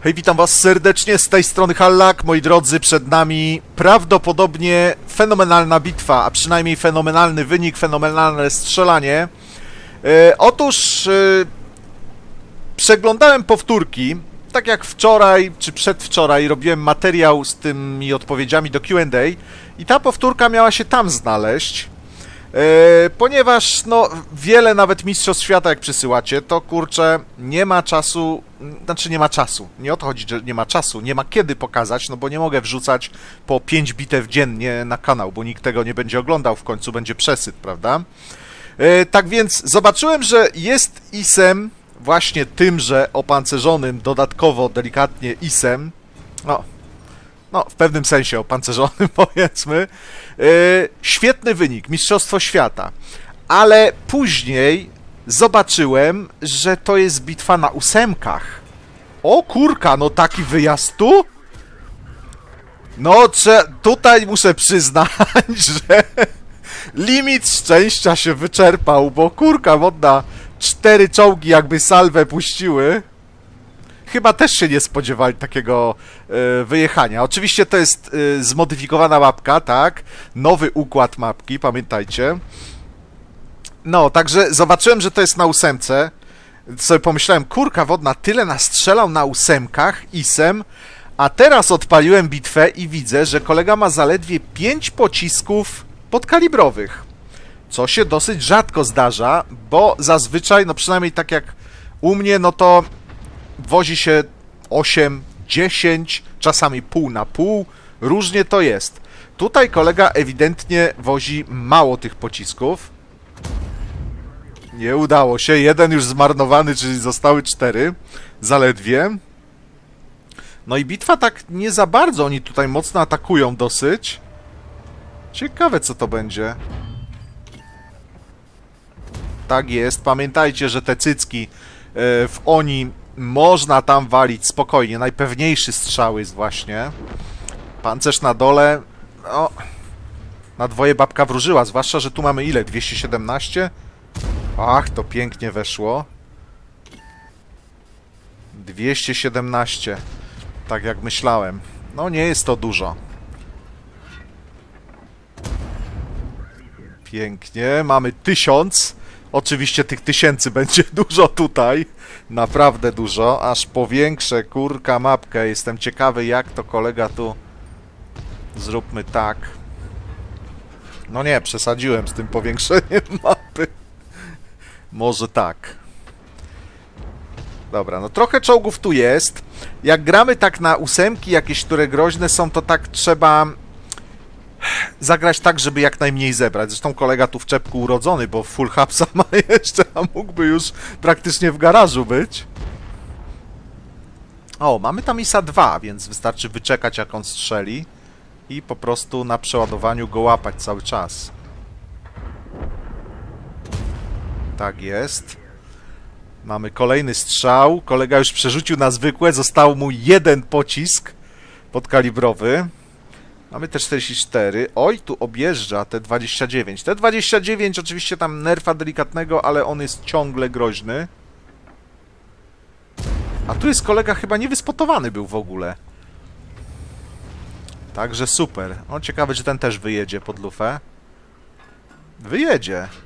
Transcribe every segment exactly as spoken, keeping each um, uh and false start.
Hej, witam was serdecznie, z tej strony Hallak. Moi drodzy, przed nami prawdopodobnie fenomenalna bitwa, a przynajmniej fenomenalny wynik, fenomenalne strzelanie. E, otóż e, przeglądałem powtórki, tak jak wczoraj czy przedwczoraj robiłem materiał z tymi odpowiedziami do Q and A i ta powtórka miała się tam znaleźć. Yy, ponieważ no wiele nawet mistrzostw świata jak przysyłacie, to kurczę nie ma czasu, znaczy nie ma czasu, nie o to chodzi, że nie ma czasu, nie ma kiedy pokazać, no bo nie mogę wrzucać po pięć bitew dziennie na kanał, bo nikt tego nie będzie oglądał, w końcu będzie przesyt, prawda? Yy, tak więc zobaczyłem, że jest isem, właśnie tymże opancerzonym, dodatkowo delikatnie isem, no No, w pewnym sensie opancerzonym, powiedzmy. Yy, świetny wynik, Mistrzostwo Świata. Ale później zobaczyłem, że to jest bitwa na ósemkach. O kurka, no taki wyjazd tu? No, cze tutaj muszę przyznać, że limit szczęścia się wyczerpał, bo kurka wodna, cztery czołgi jakby salwę puściły. Chyba też się nie spodziewali takiego y, wyjechania. Oczywiście to jest y, zmodyfikowana mapka, tak? Nowy układ mapki, pamiętajcie. No, także zobaczyłem, że to jest na ósemce. Sobie pomyślałem, kurka wodna, tyle nastrzelał na ósemkach isem, a teraz odpaliłem bitwę i widzę, że kolega ma zaledwie pięć pocisków podkalibrowych. Co się dosyć rzadko zdarza, bo zazwyczaj, no przynajmniej tak jak u mnie, no to wozi się osiem, dziesięć, czasami pół na pół, różnie to jest. Tutaj kolega ewidentnie wozi mało tych pocisków. Nie udało się, jeden już zmarnowany, czyli zostały cztery, zaledwie. No i bitwa tak nie za bardzo, oni tutaj mocno atakują dosyć. Ciekawe co to będzie. Tak jest, pamiętajcie, że te cycki w oni można tam walić spokojnie. Najpewniejszy strzał jest właśnie. Pancerz na dole. No, na dwoje babka wróżyła. Zwłaszcza, że tu mamy ile? dwieście siedemnaście? Ach, to pięknie weszło. dwieście siedemnaście. Tak jak myślałem. No nie jest to dużo. Pięknie. Mamy tysiąc. Oczywiście tych tysięcy będzie dużo tutaj. Naprawdę dużo. Aż powiększę, kurka, mapkę. Jestem ciekawy, jak to kolega tu... Zróbmy tak. No nie, przesadziłem z tym powiększeniem mapy. Może tak. Dobra, no trochę czołgów tu jest. Jak gramy tak na ósemki jakieś, które groźne są, to tak trzeba... zagrać tak, żeby jak najmniej zebrać. Zresztą kolega tu w czepku urodzony, bo full hapsa ma jeszcze, a mógłby już praktycznie w garażu być. O, mamy tam isa dwa, więc wystarczy wyczekać, jak on strzeli i po prostu na przeładowaniu go łapać cały czas. Tak jest. Mamy kolejny strzał. Kolega już przerzucił na zwykłe. Został mu jeden pocisk podkalibrowy. Mamy T czterdzieści cztery. Oj, tu objeżdża T dwadzieścia dziewięć. T dwadzieścia dziewięć oczywiście tam nerfa delikatnego, ale on jest ciągle groźny. A tu jest kolega chyba niewyspotowany był w ogóle. Także super. O, ciekawe, czy ten też wyjedzie pod lufę. Wyjedzie.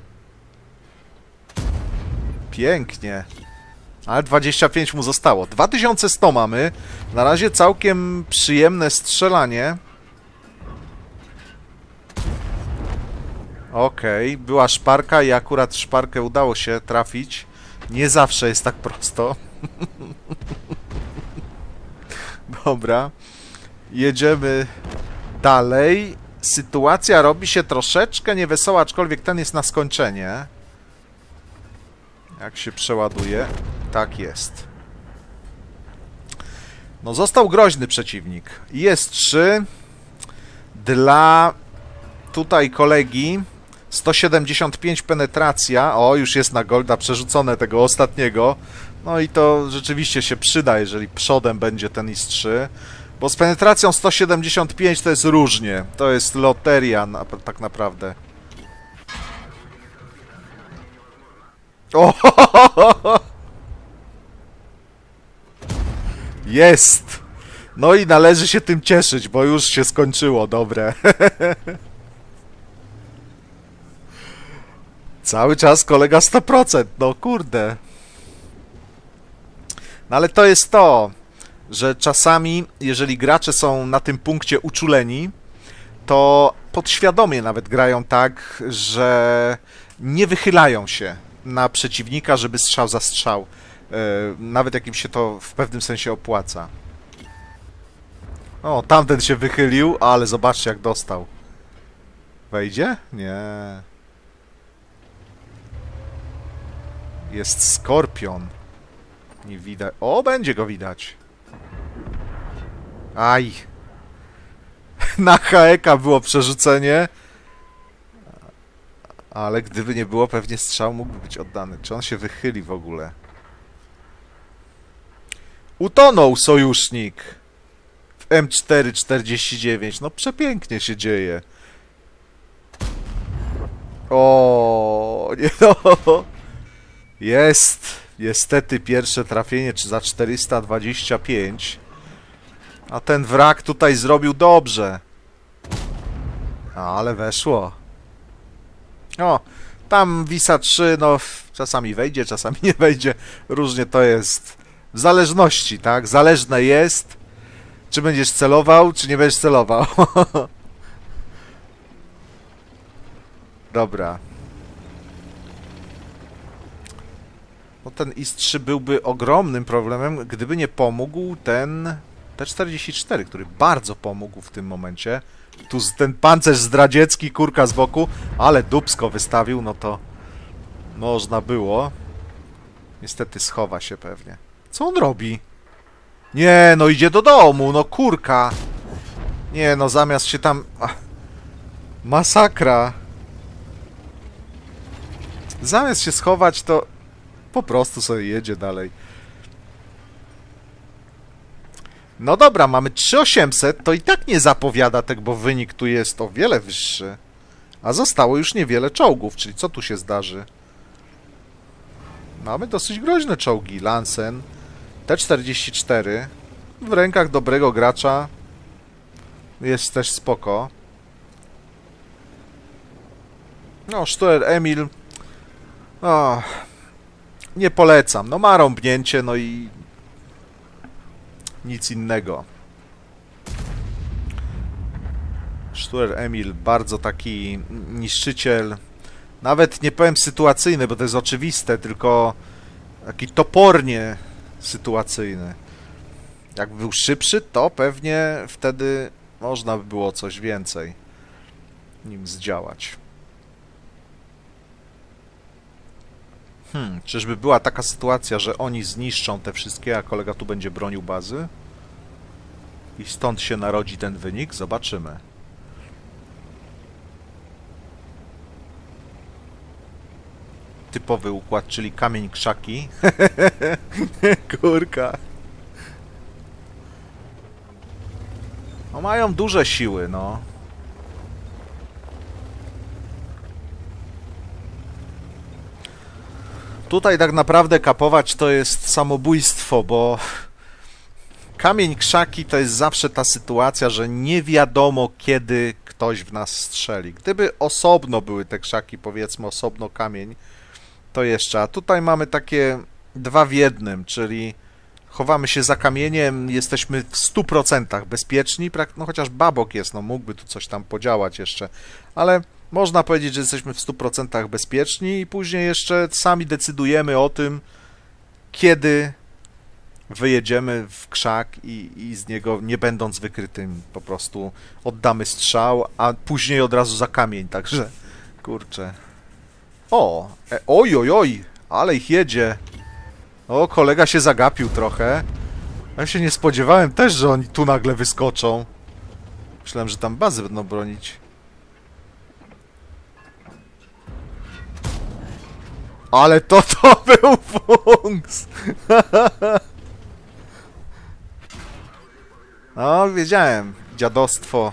Pięknie. Ale dwadzieścia pięć mu zostało. dwa tysiące sto mamy. Na razie całkiem przyjemne strzelanie. Okej, okay. Była szparka i akurat szparkę udało się trafić. Nie zawsze jest tak prosto. Dobra. Jedziemy dalej. Sytuacja robi się troszeczkę niewesoła, aczkolwiek ten jest na skończenie. Jak się przeładuje. Tak jest. No został groźny przeciwnik. Jest trzy. Dla tutaj kolegi sto siedemdziesiąt pięć penetracja. O, już jest na golda przerzucone tego ostatniego. No i to rzeczywiście się przyda, jeżeli przodem będzie ten is trzy. Bo z penetracją sto siedemdziesiąt pięć to jest różnie. To jest loteria na, tak naprawdę. O! Jest! No i należy się tym cieszyć, bo już się skończyło, dobre. Cały czas kolega sto procent, no kurde. No ale to jest to, że czasami, jeżeli gracze są na tym punkcie uczuleni, to podświadomie nawet grają tak, że nie wychylają się na przeciwnika, żeby strzał za strzał. Nawet jak im się to w pewnym sensie opłaca. O, tamten się wychylił, ale zobaczcie jak dostał. Wejdzie? Nie. Jest skorpion. Nie widać. O, będzie go widać. Aj. Na Haeka było przerzucenie. Ale gdyby nie było, pewnie strzał mógłby być oddany. Czy on się wychyli w ogóle? Utonął sojusznik. W M cztery czterdzieści dziewięć. No przepięknie się dzieje. O, nie no. Jest. Niestety pierwsze trafienie czy za czterysta dwadzieścia pięć. A ten wrak tutaj zrobił dobrze. Ale weszło. O, tam Wisa trzy, no czasami wejdzie, czasami nie wejdzie. Różnie to jest. W zależności, tak? Zależne jest, czy będziesz celował, czy nie będziesz celował. Dobra. No ten I S trzy byłby ogromnym problemem, gdyby nie pomógł ten T czterdzieści cztery, który bardzo pomógł w tym momencie. Tu ten pancerz zdradziecki, kurka z boku, ale dupsko wystawił, no to można było. Niestety schowa się pewnie. Co on robi? Nie, no idzie do domu, no kurka. Nie, no zamiast się tam... Ach, masakra. Zamiast się schować, to po prostu sobie jedzie dalej. No dobra, mamy trzy tysiące osiemset, to i tak nie zapowiada tego, bo wynik tu jest o wiele wyższy. A zostało już niewiele czołgów, czyli co tu się zdarzy? Mamy dosyć groźne czołgi. Lansen, T czterdzieści cztery. W rękach dobrego gracza jest też spoko. No, Stuer Emil. O, nie polecam. No ma rąbnięcie, no i nic innego. Stuer Emil, bardzo taki niszczyciel. Nawet nie powiem sytuacyjny, bo to jest oczywiste, tylko taki topornie sytuacyjny. Jak był szybszy, to pewnie wtedy można by było coś więcej nim zdziałać. Hmm, czyżby była taka sytuacja, że oni zniszczą te wszystkie, a kolega tu będzie bronił bazy? I stąd się narodzi ten wynik? Zobaczymy. Typowy układ, czyli kamień krzaki. Kurka. No mają duże siły, no. Tutaj tak naprawdę kapować to jest samobójstwo, bo kamień krzaki to jest zawsze ta sytuacja, że nie wiadomo kiedy ktoś w nas strzeli. Gdyby osobno były te krzaki, powiedzmy osobno kamień, to jeszcze. A tutaj mamy takie dwa w jednym, czyli chowamy się za kamieniem, jesteśmy w stu procentach bezpieczni, no chociaż babok jest, no mógłby tu coś tam podziałać jeszcze, ale można powiedzieć, że jesteśmy w stu procentach bezpieczni i później jeszcze sami decydujemy o tym, kiedy wyjedziemy w krzak i, i z niego, nie będąc wykrytym, po prostu oddamy strzał, a później od razu za kamień, także kurczę. O, e, oj, oj, oj, ale ich jedzie. O, kolega się zagapił trochę. Ja się nie spodziewałem też, że oni tu nagle wyskoczą. Myślałem, że tam bazy będą bronić. Ale to to był funks! No, wiedziałem. Dziadostwo.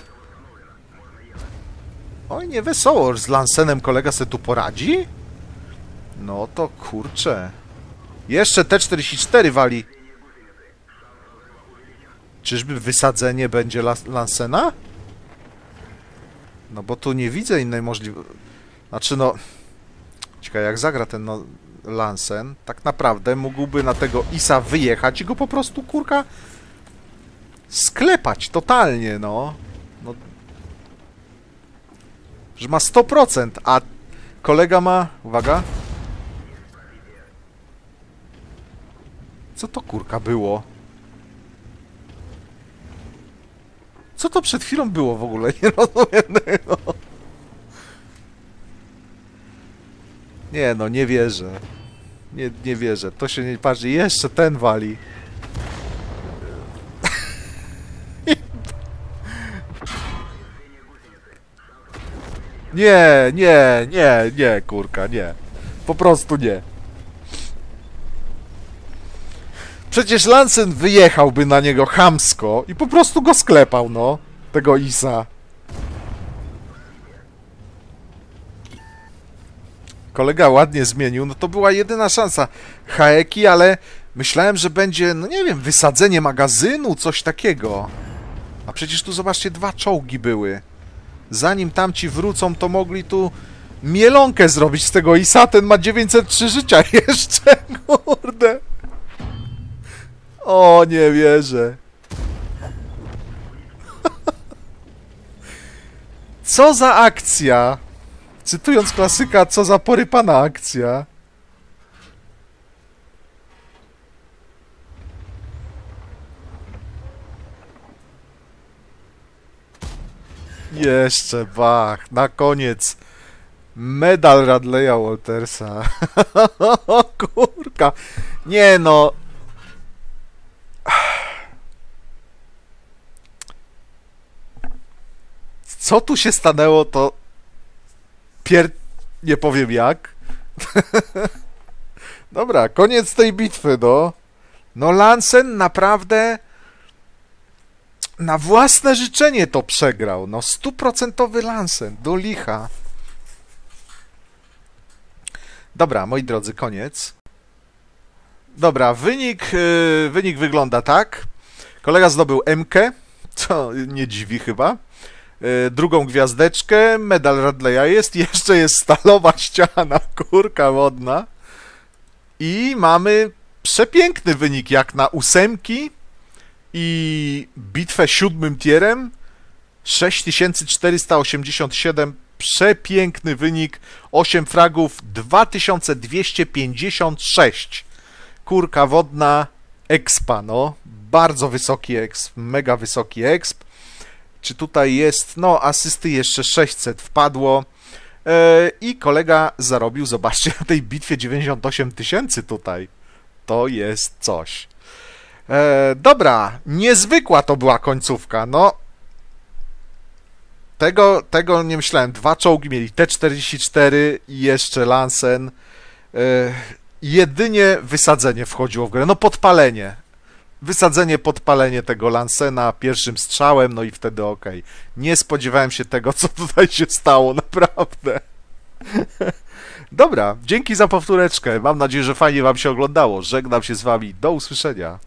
Oj, nie wesoło. Z Lansenem kolega se tu poradzi? No to kurczę. Jeszcze T czterdzieści cztery wali. Czyżby wysadzenie będzie Lancena? No bo tu nie widzę innej możliwości. Znaczy no... Ciekawe jak zagra ten no, Lancen. Tak naprawdę mógłby na tego Isa wyjechać i go po prostu, kurka, sklepać totalnie, no. no. Że ma sto procent, a kolega ma... Uwaga. Co to, kurka, było? Co to przed chwilą było w ogóle? Nie rozumiem. No. Nie no, nie wierzę. Nie, nie wierzę. To się nie patrzy. Jeszcze ten wali. Nie, nie, nie, nie, kurka, nie. Po prostu nie. Przecież Lancen wyjechałby na niego chamsko i po prostu go sklepał, no. Tego Isa. Kolega ładnie zmienił, no to była jedyna szansa Haeki, ale myślałem, że będzie, no nie wiem, wysadzenie magazynu, coś takiego. A przecież tu, zobaczcie, dwa czołgi były. Zanim tamci wrócą, to mogli tu mielonkę zrobić z tego Isa. Ten ma dziewięćset trzy życia jeszcze, kurde. O, nie wierzę. Co za akcja? Cytując klasyka, co za porypana akcja. Jeszcze, bach, na koniec. Medal Radleya Waltersa. Kurka. Nie no. Co tu się stanęło, to... Pier... Nie powiem jak. Dobra, koniec tej bitwy, no. No Lancen naprawdę na własne życzenie to przegrał. No stuprocentowy Lancen, do licha. Dobra, moi drodzy, koniec. Dobra, wynik, yy, wynik wygląda tak. Kolega zdobył M-kę, co nie dziwi chyba. Yy, drugą gwiazdeczkę, medal Radleya jest, jeszcze jest stalowa ściana, kurka wodna. I mamy przepiękny wynik jak na ósemki i bitwę siódmym tierem. sześć tysięcy czterysta osiemdziesiąt siedem, przepiękny wynik, osiem fragów, dwa tysiące dwieście pięćdziesiąt sześć. Kurka wodna, expa, no. Bardzo wysoki exp, mega wysoki exp. Czy tutaj jest, no, asysty jeszcze sześćset wpadło. Yy, I kolega zarobił, zobaczcie, na tej bitwie dziewięćdziesiąt osiem tysięcy tutaj. To jest coś. Yy, dobra, niezwykła to była końcówka, no. Tego, tego nie myślałem. Dwa czołgi mieli, T czterdzieści cztery i jeszcze Lancen. Yy, jedynie wysadzenie wchodziło w grę, no podpalenie. Wysadzenie, podpalenie tego Lancena pierwszym strzałem, no i wtedy okej. Okay. Nie spodziewałem się tego, co tutaj się stało, naprawdę. Dobra, dzięki za powtóreczkę. Mam nadzieję, że fajnie wam się oglądało. Żegnam się z wami. Do usłyszenia.